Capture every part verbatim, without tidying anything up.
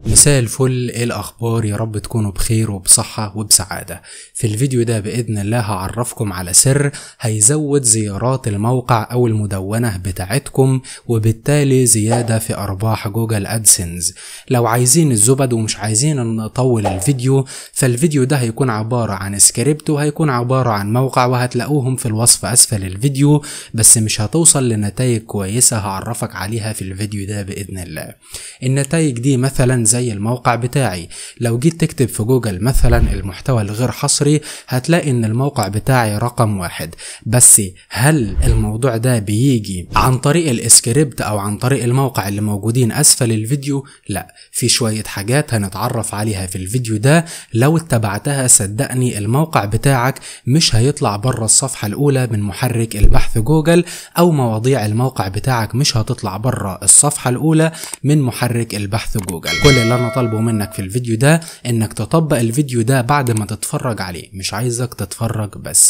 مساء الفل، ايه الاخبار؟ يا رب تكونوا بخير وبصحة وبسعادة. في الفيديو ده باذن الله هعرفكم على سر هيزود زيارات الموقع او المدونة بتاعتكم وبالتالي زيادة في ارباح جوجل ادسنس. لو عايزين الزبد ومش عايزين نطول الفيديو، فالفيديو ده هيكون عبارة عن سكريبت وهيكون عبارة عن موقع وهتلاقوهم في الوصف اسفل الفيديو، بس مش هتوصل لنتائج كويسة هعرفك عليها في الفيديو ده باذن الله. النتائج دي مثلا زي الموقع بتاعي، لو جيت تكتب في جوجل مثلا المحتوى الغير حصري هتلاقي ان الموقع بتاعي رقم واحد. بس هل الموضوع ده بيجي عن طريق الاسكريبت او عن طريق الموقع اللي موجودين اسفل الفيديو؟ لا، في شوية حاجات هنتعرف عليها في الفيديو ده لو اتبعتها صدقني الموقع بتاعك مش هيطلع بره الصفحة الاولى من محرك البحث جوجل، او مواضيع الموقع بتاعك مش هتطلع بره الصفحة الاولى من محرك البحث جوجل. كل اللي انا طالبه منك في الفيديو ده انك تطبق الفيديو ده بعد ما تتفرج عليه، مش عايزك تتفرج بس.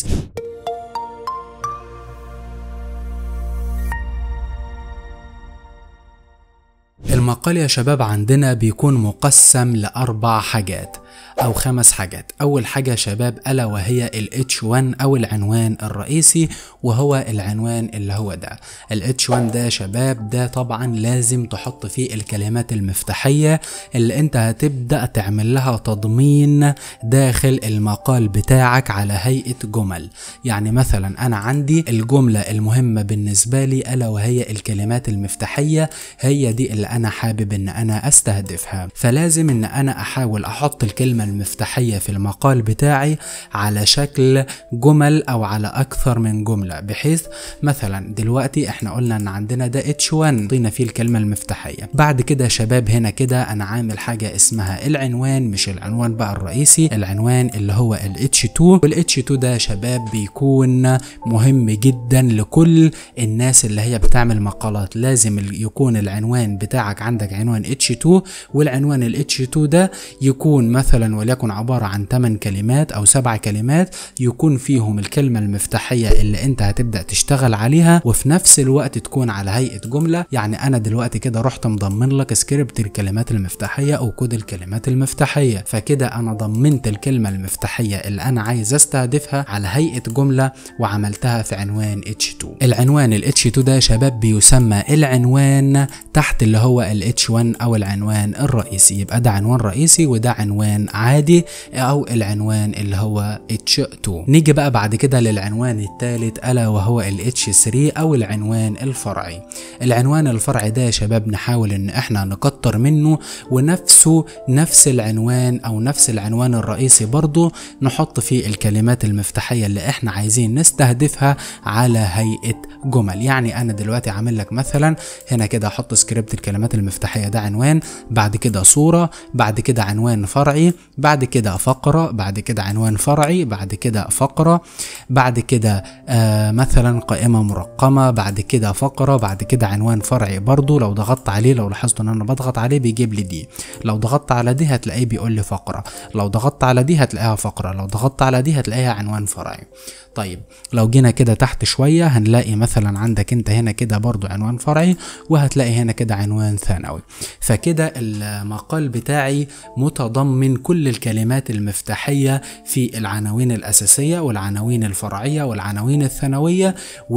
المقال يا شباب عندنا بيكون مقسم لأربع حاجات أو خمس حاجات. أول حاجة يا شباب ألا وهي ال إتش واحد أو العنوان الرئيسي، وهو العنوان اللي هو ده ال إتش واحد ده يا شباب. ده طبعا لازم تحط فيه الكلمات المفتاحية اللي انت هتبدأ تعمل لها تضمين داخل المقال بتاعك على هيئة جمل. يعني مثلا أنا عندي الجملة المهمة بالنسبة لي ألا وهي الكلمات المفتاحية، هي دي اللي أنا حابب إن أنا أستهدفها، فلازم إن أنا أحاول أحط الكلمة المفتاحية في المقال بتاعي على شكل جمل او على اكثر من جملة، بحيث مثلا دلوقتي احنا قلنا ان عندنا ده إتش واحد حطينا فيه الكلمة المفتاحية. بعد كده يا شباب هنا كده انا عامل حاجة اسمها العنوان، مش العنوان بقى الرئيسي، العنوان اللي هو ال إتش اتنين. وال إتش اتنين ده يا شباب بيكون مهم جدا لكل الناس اللي هي بتعمل مقالات. لازم يكون العنوان بتاعك عندك عنوان إتش اتنين، والعنوان ال إتش اتنين ده يكون مثلا وليكن عبارة عن ثمان كلمات او سبع كلمات، يكون فيهم الكلمة المفتاحية اللي انت هتبدأ تشتغل عليها، وفي نفس الوقت تكون على هيئة جملة. يعني انا دلوقتي كده رحت مضمن لك سكريبت الكلمات المفتاحية او كود الكلمات المفتاحية، فكده انا ضمنت الكلمة المفتاحية اللي انا عايز استهدفها على هيئة جملة وعملتها في عنوان إتش اتنين. العنوان ال إتش اتنين ده يا شباب بيسمى العنوان تحت اللي هو ال إتش واحد او العنوان الرئيسي. يبقى ده عنوان رئيسي وده عنوان عادي او العنوان اللي هو إتش اتنين. نيجي بقى بعد كده للعنوان الثالث الا وهو ال إتش تلاتة او العنوان الفرعي. العنوان الفرعي ده يا شباب نحاول ان احنا نكتر منه، ونفسه نفس العنوان او نفس العنوان الرئيسي برضو نحط فيه الكلمات المفتاحية اللي احنا عايزين نستهدفها على هيئة جمل. يعني انا دلوقتي عامل لك مثلا هنا كده احط سكريبت الكلمات المفتاحية ده عنوان، بعد كده صورة، بعد كده عنوان فرعي، بعد كده فقرة، بعد كده عنوان فرعي، بعد كده فقرة، بعد كده آه مثلا قائمة مرقمة، بعد كده فقرة، بعد كده عنوان فرعي برضو. لو ضغطت عليه، لو لاحظتوا ان انا بضغط عليه بيجيب لي دي، لو ضغطت على دي هتلاقيه بيقول لي فقرة، لو ضغطت على دي هتلاقيها فقرة، لو ضغطت على دي هتلاقيها عنوان فرعي. طيب لو جينا كده تحت شوية هنلاقي مثلا عندك انت هنا كده برضو عنوان فرعي، وهتلاقي هنا كده عنوان ثانوي. فكده المقال بتاعي متضمن كل الكلمات المفتاحية في العناوين الأساسية والعناوين الفرعية والعناوين الثانوية،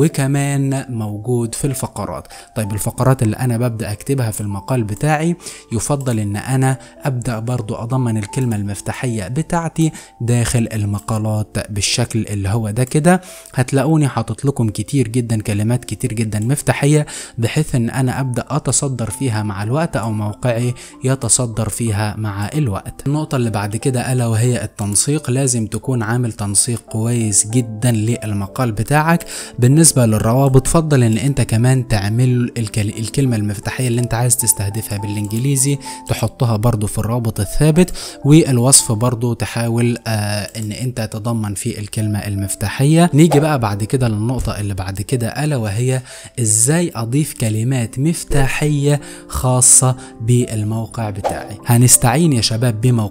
وكمان موجود في الفقرات. طيب الفقرات اللي أنا ببدأ أكتبها في المقال بتاعي يفضل إن أنا أبدأ برضو أضمن الكلمة المفتاحية بتاعتي داخل المقالات بالشكل اللي هو ده كده. هتلاقوني حاطط لكم كتير جدا كلمات كتير جدا مفتاحية، بحيث إن أنا أبدأ أتصدر فيها مع الوقت أو موقعي يتصدر فيها مع الوقت. النقطة اللي بعد كده ألا وهي التنسيق. لازم تكون عامل تنسيق كويس جدا للمقال بتاعك. بالنسبة للروابط فضل ان انت كمان تعمل الكلمة المفتاحية اللي انت عايز تستهدفها بالانجليزي تحطها برضو في الرابط الثابت، والوصف برضو تحاول آه ان انت تضمن فيه الكلمة المفتاحية. نيجي بقى بعد كده للنقطة اللي بعد كده ألا وهي ازاي اضيف كلمات مفتاحية خاصة بالموقع بتاعي. هنستعين يا شباب بموقع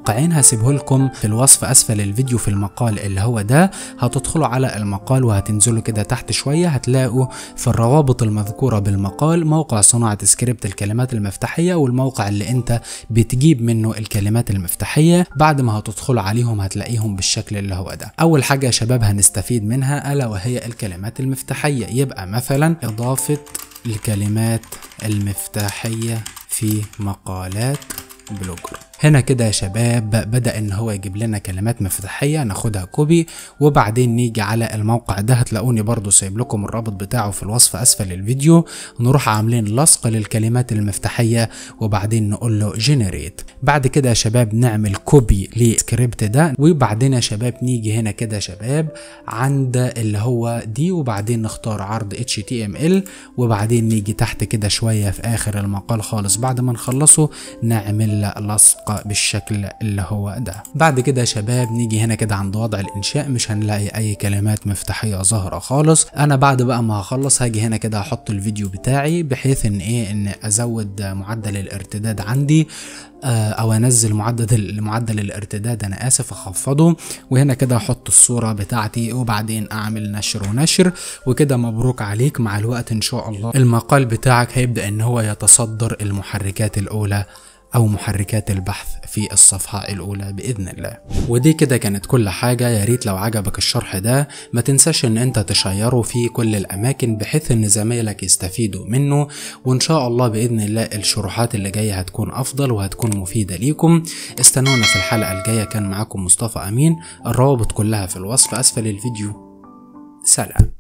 الموقعين هسيبه لكم في الوصف اسفل الفيديو في المقال اللي هو ده. هتدخلوا على المقال وهتنزلوا كده تحت شوية هتلاقوا في الروابط المذكورة بالمقال موقع صناعة سكريبت الكلمات المفتاحية والموقع اللي انت بتجيب منه الكلمات المفتاحية. بعد ما هتدخلوا عليهم هتلاقيهم بالشكل اللي هو ده. اول حاجة يا شباب هنستفيد منها الا وهي الكلمات المفتاحية. يبقى مثلا اضافة الكلمات المفتاحية في مقالات بلوجر. هنا كده يا شباب بدأ ان هو يجيب لنا كلمات مفتاحية، ناخدها كوبي وبعدين نيجي على الموقع ده. هتلاقوني برضو سايب لكم الرابط بتاعه في الوصف اسفل الفيديو. نروح عاملين لصق للكلمات المفتاحية وبعدين نقول له جنريت. بعد كده يا شباب نعمل كوبي للسكريبت ده، وبعدين يا شباب نيجي هنا كده يا شباب عند اللي هو دي وبعدين نختار عرض إتش تي إم إل وبعدين نيجي تحت كده شوية في اخر المقال خالص بعد ما نخلصه نعمل لصق بالشكل اللي هو ده. بعد كده يا شباب نيجي هنا كده عند وضع الانشاء، مش هنلاقي اي كلمات مفتاحيه ظاهره خالص. انا بعد بقى ما هخلص هاجي هنا كده احط الفيديو بتاعي بحيث ان ايه ان ازود معدل الارتداد عندي او انزل معدل معدل الارتداد انا اسف اخفضه، وهنا كده احط الصوره بتاعتي وبعدين اعمل نشر ونشر. وكده مبروك عليك، مع الوقت ان شاء الله المقال بتاعك هيبدا ان هو يتصدر المحركات الاولى او محركات البحث في الصفحة الاولى باذن الله. ودي كده كانت كل حاجة. يا ريت لو عجبك الشرح ده ما تنساش ان انت تشيره في كل الاماكن بحيث ان زمايلك يستفيدوا منه، وان شاء الله باذن الله الشروحات اللي جاية هتكون افضل وهتكون مفيدة ليكم. استنونا في الحلقة الجاية. كان معاكم مصطفى امين، الروابط كلها في الوصف اسفل الفيديو. سلام.